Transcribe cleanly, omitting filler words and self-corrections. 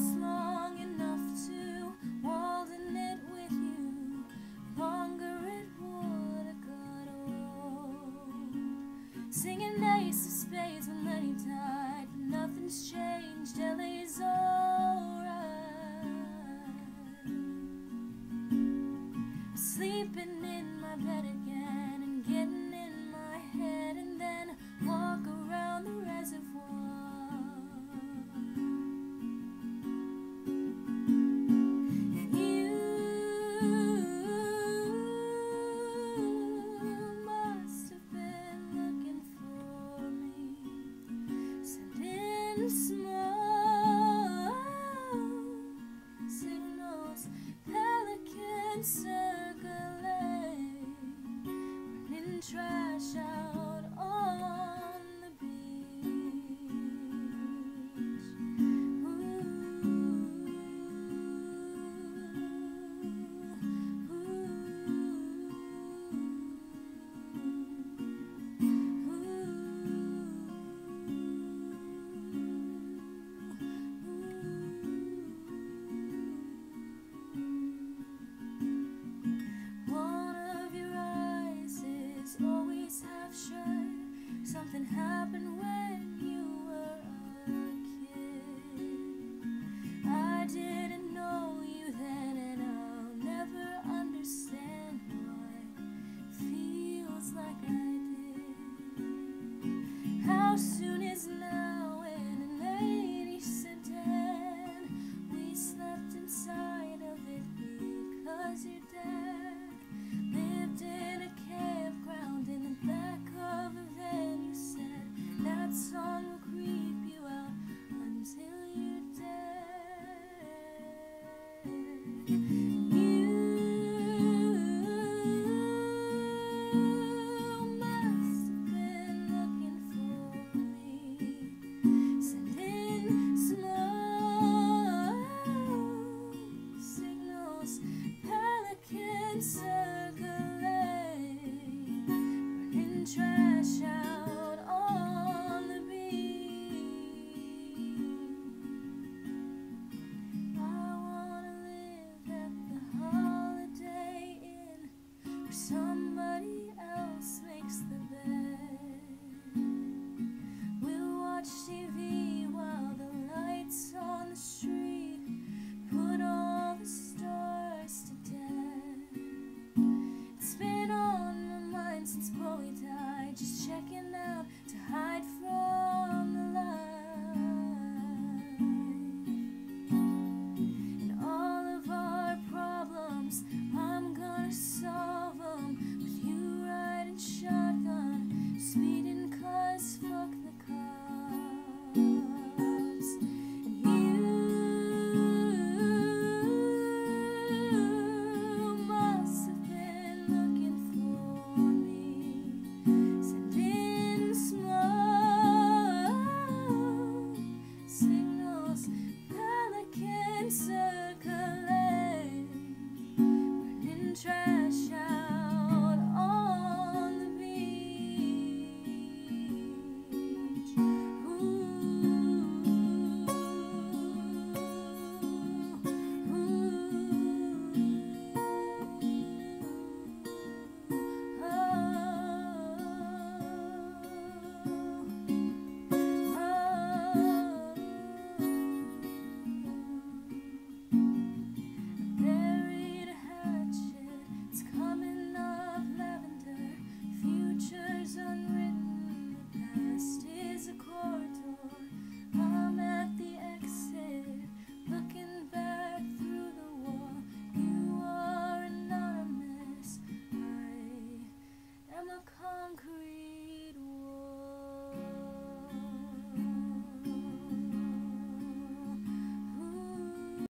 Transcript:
last long enough to walden it with you. Longer it would have got old. Singing ace of spades when Lenny died, but nothing's changed. LA's alright. Sleeping in my bed again and getting in my head, and then walk around the reservoir. And you must have been looking for me, sending small signals, pelicans circling, running trash out on the beach. One of your eyes is always half shut. Something happened when you were a kid. I didn't know you then, and I'll never understand why it feels like I did. How soon is now in an 80 sedan? We slept inside of it because your dad lived in a campground in the back of a van. You said that song will creep you out until you're dead.